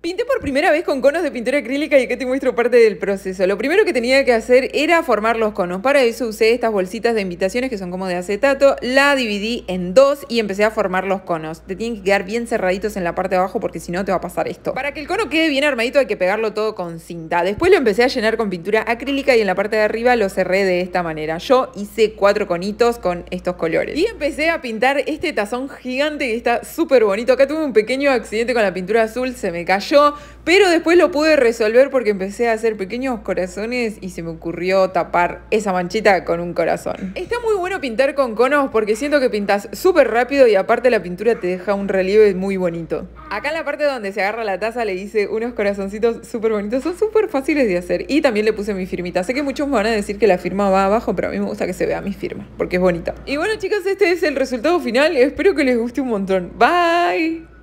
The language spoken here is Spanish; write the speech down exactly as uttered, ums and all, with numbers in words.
Pinté por primera vez con conos de pintura acrílica y acá te muestro parte del proceso. Lo primero que tenía que hacer era formar los conos. Para eso usé estas bolsitas de invitaciones que son como de acetato. La dividí en dos y empecé a formar los conos. Te tienen que quedar bien cerraditos en la parte de abajo porque si no te va a pasar esto. Para que el cono quede bien armadito hay que pegarlo todo con cinta. Después lo empecé a llenar con pintura acrílica y en la parte de arriba lo cerré de esta manera. Yo hice cuatro conitos con estos colores. Y empecé a pintar este tazón gigante que está súper bonito. Acá tuve un pequeño accidente con la pintura azul, se me cayó. Pero después lo pude resolver porque empecé a hacer pequeños corazones y se me ocurrió tapar esa manchita con un corazón. Está muy bueno pintar con conos porque siento que pintas súper rápido y aparte la pintura te deja un relieve muy bonito. Acá en la parte donde se agarra la taza le hice unos corazoncitos súper bonitos. Son súper fáciles de hacer. Y también le puse mi firmita. Sé que muchos me van a decir que la firma va abajo, pero a mí me gusta que se vea mi firma porque es bonita. Y bueno chicos, este es el resultado final. Espero que les guste un montón. Bye.